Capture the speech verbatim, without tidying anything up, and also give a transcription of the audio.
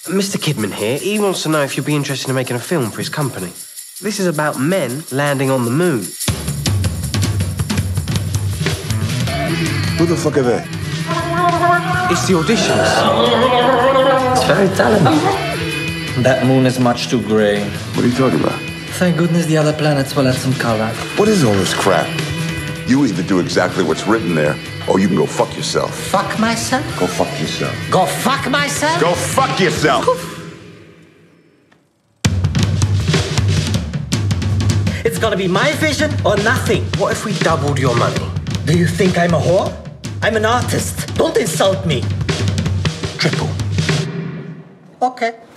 Mister Kidman here. He wants to know if you'd be interested in making a film for his company. This is about men landing on the moon. Who the fuck are they? It's the auditions. It's very talented. That moon is much too grey. What are you talking about? Thank goodness the other planets will add some color. What is all this crap? You either do exactly what's written there, or you can go fuck yourself. Fuck myself? Go fuck yourself. Go fuck myself? Go fuck yourself! It's gonna be my vision or nothing. What if we doubled your money? Do you think I'm a whore? I'm an artist. Don't insult me. Triple. Okay.